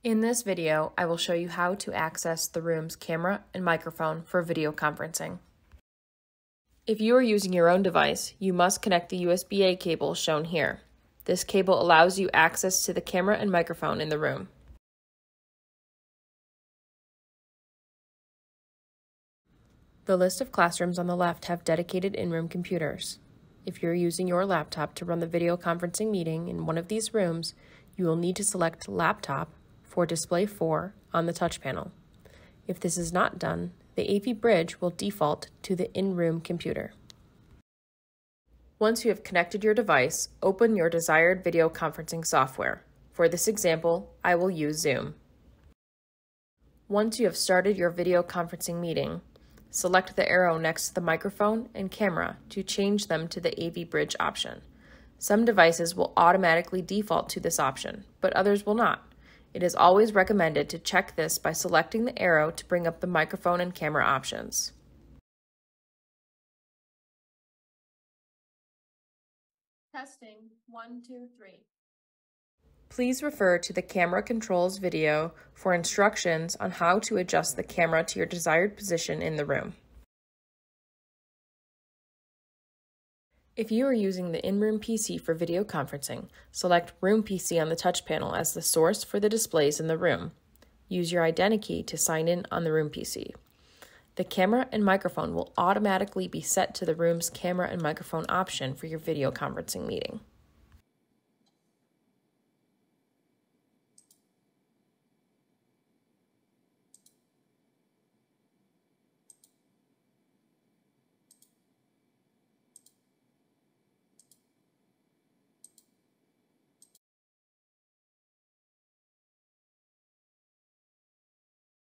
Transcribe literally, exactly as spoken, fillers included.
In this video, I will show you how to access the room's camera and microphone for video conferencing. If you are using your own device, you must connect the U S B A cable shown here. This cable allows you access to the camera and microphone in the room. The list of classrooms on the left have dedicated in-room computers. If you're using your laptop to run the video conferencing meeting in one of these rooms, you will need to select Laptop for Display four on the touch panel. If this is not done, the A V bridge will default to the in-room computer. Once you have connected your device, open your desired video conferencing software. For this example, I will use Zoom. Once you have started your video conferencing meeting, select the arrow next to the microphone and camera to change them to the A V bridge option. Some devices will automatically default to this option, but others will not. It is always recommended to check this by selecting the arrow to bring up the microphone and camera options. Testing, one, two, three. Please refer to the camera controls video for instructions on how to adjust the camera to your desired position in the room. If you are using the in-room P C for video conferencing, select Room P C on the touch panel as the source for the displays in the room. Use your identikey to sign in on the Room P C. The camera and microphone will automatically be set to the room's camera and microphone option for your video conferencing meeting.